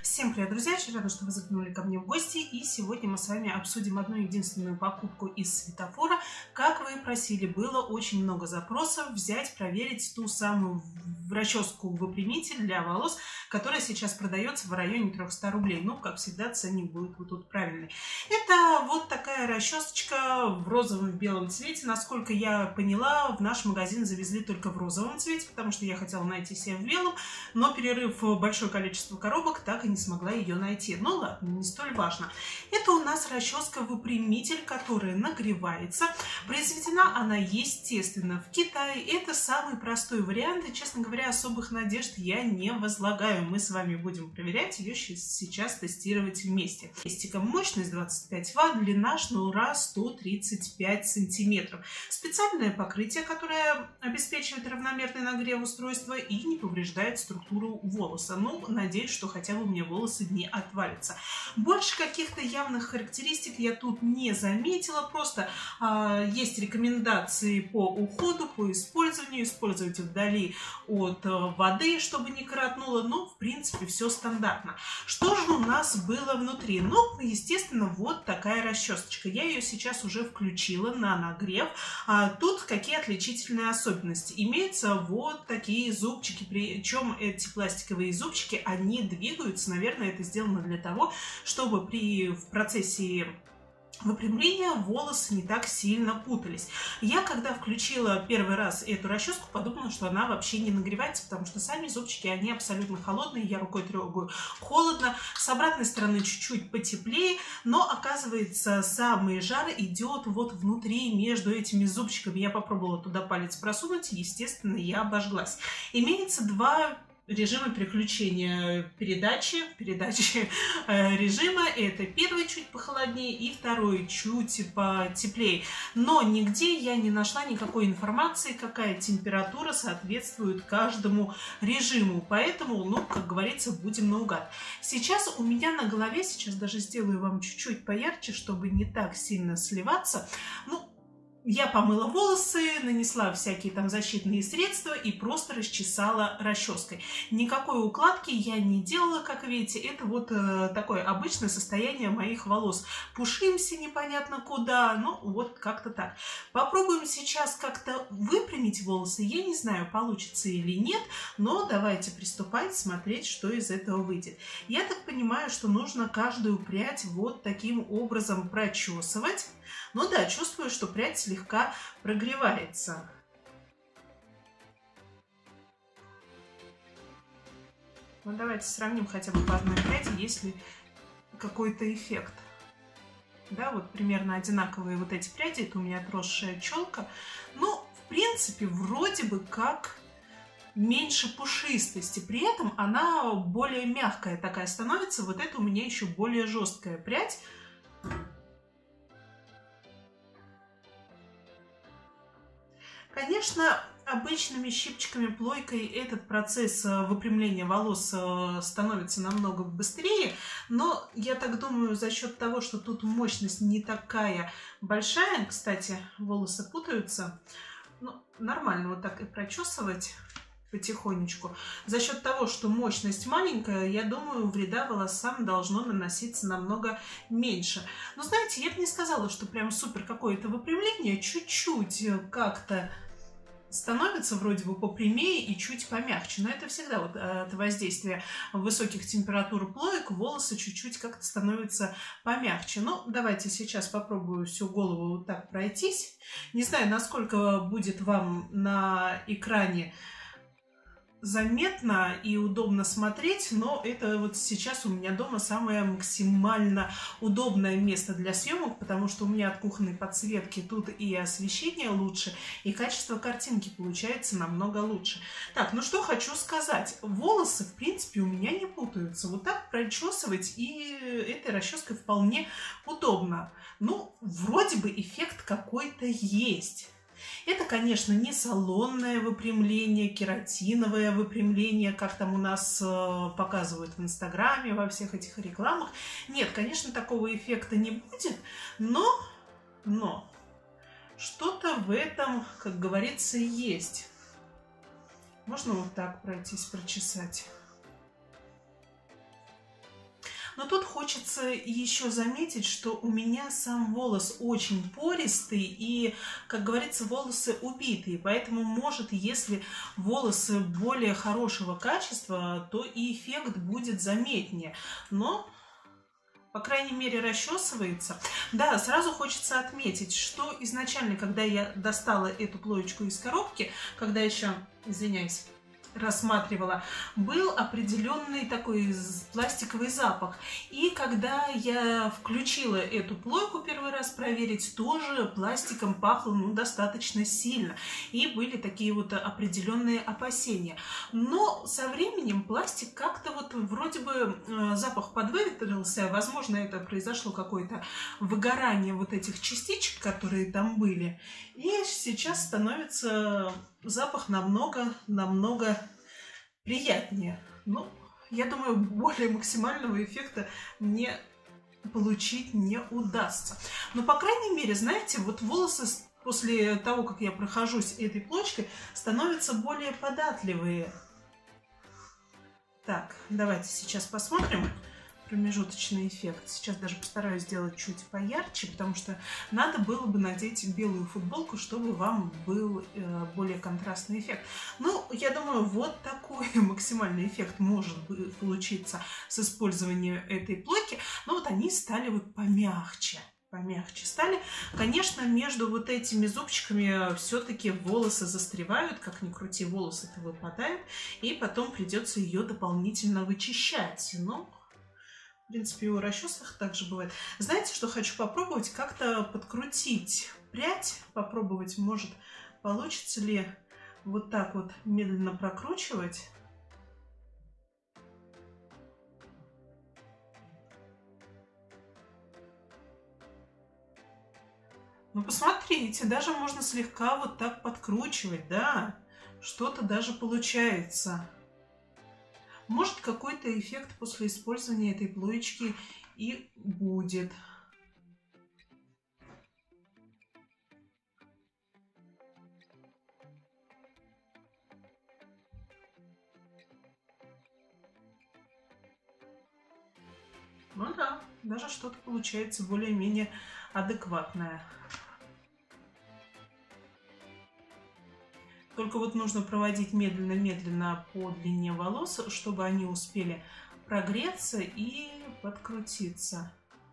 Всем привет, друзья! Очень рада, что вы заглянули ко мне в гости. И сегодня мы с вами обсудим одну единственную покупку из светофора. Как вы и просили, было очень много запросов взять, проверить ту самую расческу-выпрямитель для волос, которая сейчас продается в районе 300 рублей. Ну, как всегда, ценник будет вот тут правильный. Это вот такая расчесочка в розовом и белом цвете. Насколько я поняла, в наш магазин завезли только в розовом цвете, потому что я хотела найти себе в белом, но перерыв большое количество коробок, так и не смогла ее найти. Ну ладно, не столь важно. Это у нас расческа-выпрямитель, которая нагревается. Произведена она, естественно, в Китае. Это самый простой вариант, и, честно говоря, особых надежд я не возлагаю. Мы с вами будем проверять ее сейчас, тестировать вместе. Мощность 25 Вт, длина шнура 135 сантиметров. Специальное покрытие, которое обеспечивает равномерный нагрев устройства и не повреждает структуру волоса. Ну, надеюсь, что хотя бы мне волосы не отвалятся. Больше каких-то явных характеристик я тут не заметила. Просто есть рекомендации по уходу, по использованию. Использовать вдали от воды, чтобы не коротнуло. Но, в принципе, все стандартно. Что же у нас было внутри? Ну, естественно, вот такая расчесочка. Я ее сейчас уже включила на нагрев. Тут какие отличительные особенности? Имеются вот такие зубчики. Причем эти пластиковые зубчики, они двигаются. Наверное, это сделано для того, чтобы в процессе выпрямления волосы не так сильно путались. Я, когда включила первый раз эту расческу, подумала, что она вообще не нагревается, потому что сами зубчики, они абсолютно холодные, я рукой трогаю, холодно. С обратной стороны чуть-чуть потеплее, но, оказывается, самый жар идет вот внутри, между этими зубчиками. Я попробовала туда палец просунуть, естественно, я обожглась. Имеется два режима переключения передачи режима. Это первый чуть похолоднее и второй чуть потеплее. Но нигде я не нашла никакой информации, какая температура соответствует каждому режиму. Поэтому, ну, как говорится, будем наугад. Сейчас у меня на голове, сейчас даже сделаю вам чуть-чуть поярче, чтобы не так сильно сливаться. Ну, я помыла волосы, нанесла всякие там защитные средства и просто расчесала расческой. Никакой укладки я не делала, как видите. Это вот такое обычное состояние моих волос. Пушимся непонятно куда, ну вот как-то так. Попробуем сейчас как-то выпрямить волосы. Я не знаю, получится или нет, но давайте приступать, смотреть, что из этого выйдет. Я так понимаю, что нужно каждую прядь вот таким образом прочесывать. Ну да, чувствую, что прядь слегка прогревается. Ну давайте сравним хотя бы по одной пряди, есть ли какой-то эффект. Да, вот примерно одинаковые вот эти пряди, это у меня отросшая челка. Ну, в принципе, вроде бы как меньше пушистости, при этом она более мягкая такая становится. Вот это у меня еще более жесткая прядь. Конечно, обычными щипчиками, плойкой этот процесс выпрямления волос становится намного быстрее, но я так думаю, за счет того, что тут мощность не такая большая, кстати, волосы путаются, ну, нормально вот так и прочесывать потихонечку. За счет того, что мощность маленькая, я думаю, вреда волосам должно наноситься намного меньше. Но знаете, я бы не сказала, что прям супер какое-то выпрямление, чуть-чуть как-то становится вроде бы попрямее и чуть помягче. Но это всегда вот от воздействия высоких температур плоек волосы чуть-чуть как-то становятся помягче. Ну, давайте сейчас попробую всю голову вот так пройтись. Не знаю, насколько будет вам на экране заметно и удобно смотреть, но это вот сейчас у меня дома самое максимально удобное место для съемок, потому что у меня от кухонной подсветки тут и освещение лучше, и качество картинки получается намного лучше. Так, ну что хочу сказать. Волосы, в принципе, у меня не путаются. Вот так прочесывать и этой расческой вполне удобно. Ну, вроде бы эффект какой-то есть. Это, конечно, не салонное выпрямление, кератиновое выпрямление, как там у нас показывают в Инстаграме, во всех этих рекламах. Нет, конечно, такого эффекта не будет, но что-то в этом, как говорится, есть. Можно вот так пройтись, прочесать. Но тут хочется еще заметить, что у меня сам волос очень пористый и, как говорится, волосы убитые. Поэтому, может, если волосы более хорошего качества, то и эффект будет заметнее. Но, по крайней мере, расчесывается. Да, сразу хочется отметить, что изначально, когда я достала эту плоечку из коробки, когда еще, извиняюсь, рассматривала, был определенный такой пластиковый запах. И когда я включила эту плойку первый раз проверить, тоже пластиком пахло достаточно сильно. И были такие вот определенные опасения. Но со временем пластик как-то вот вроде бы запах подвыветрился. Возможно, это произошло какое-то выгорание вот этих частичек, которые там были. И сейчас становится запах намного приятнее. Ну, я думаю, более максимального эффекта мне получить не удастся. Но, по крайней мере, знаете, вот волосы после того, как я прохожусь этой плочкой, становятся более податливые. Так, давайте сейчас посмотрим промежуточный эффект. Сейчас даже постараюсь сделать чуть поярче, потому что надо было бы надеть белую футболку, чтобы вам был более контрастный эффект. Ну, я думаю, вот такой максимальный эффект может получиться с использованием этой плойки. Но вот они стали вот помягче стали. Конечно, между вот этими зубчиками все-таки волосы застревают, как ни крути, волосы-то выпадают, и потом придется ее дополнительно вычищать. Но в принципе, и у расчесок также бывает. Знаете, что хочу попробовать? Как-то подкрутить прядь. Попробовать, может, получится ли вот так вот медленно прокручивать. Ну, посмотрите, даже можно слегка вот так подкручивать, да. Что-то даже получается. Может, какой-то эффект после использования этой плоечки и будет. Ну да, даже что-то получается более-менее адекватное. Только вот нужно проводить медленно-медленно по длине волос, чтобы они успели прогреться и подкрутиться.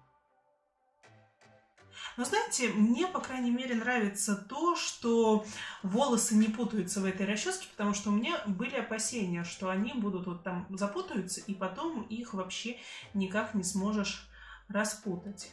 Но знаете, мне, по крайней мере, нравится то, что волосы не путаются в этой расческе, потому что у меня были опасения, что они будут вот там запутаются, и потом их вообще никак не сможешь распутать.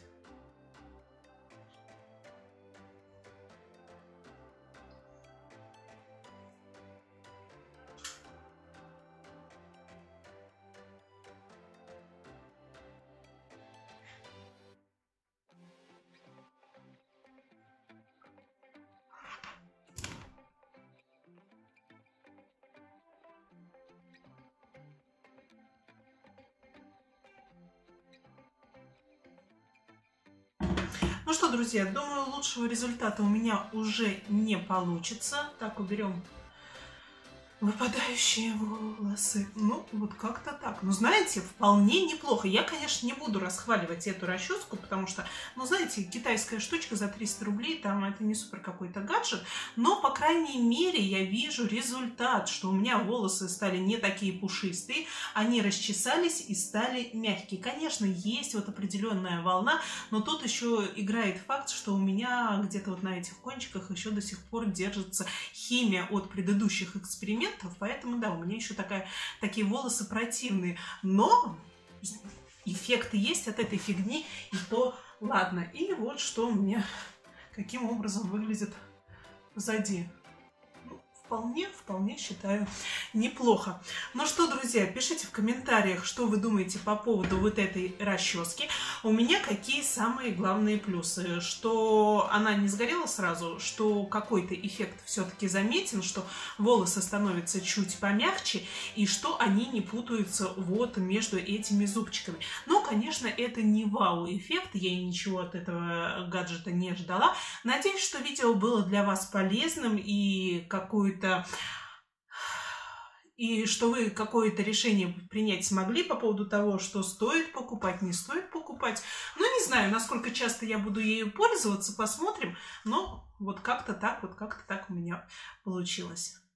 Ну что, друзья, думаю, лучшего результата у меня уже не получится. Так, уберем выпадающие волосы. Ну, вот как-то так. Ну, знаете, вполне неплохо. Я, конечно, не буду расхваливать эту расческу, потому что, ну, знаете, китайская штучка за 300 рублей, там это не супер какой-то гаджет, но, по крайней мере, я вижу результат, что у меня волосы стали не такие пушистые, они расчесались и стали мягкие. Конечно, есть вот определенная волна, но тут еще играет факт, что у меня где-то вот на этих кончиках еще до сих пор держится химия от предыдущих экспериментов. Поэтому, да, у меня еще такие волосы противные. Но эффекты есть от этой фигни, и то ладно. И вот что у меня, каким образом выглядит сзади. Вполне считаю неплохо. Ну что, друзья, пишите в комментариях, что вы думаете по поводу вот этой расчески. У меня какие самые главные плюсы. Что она не сгорела сразу, что какой-то эффект все-таки заметен, что волосы становятся чуть помягче, и что они не путаются вот между этими зубчиками. Но, конечно, это не вау-эффект, я ничего от этого гаджета не ждала. Надеюсь, что видео было для вас полезным и какую-то и что вы какое-то решение принять смогли по поводу того, что стоит покупать, не стоит покупать. Ну, не знаю, насколько часто я буду ею пользоваться, посмотрим. Но вот как-то так у меня получилось.